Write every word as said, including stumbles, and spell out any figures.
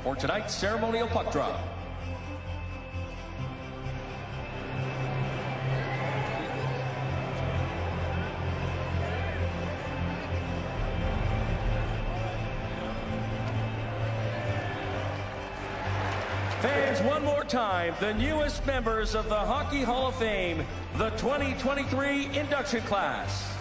for tonight's ceremonial puck drop. Fans, one more time, the newest members of the Hockey Hall of Fame, the twenty twenty-three induction class.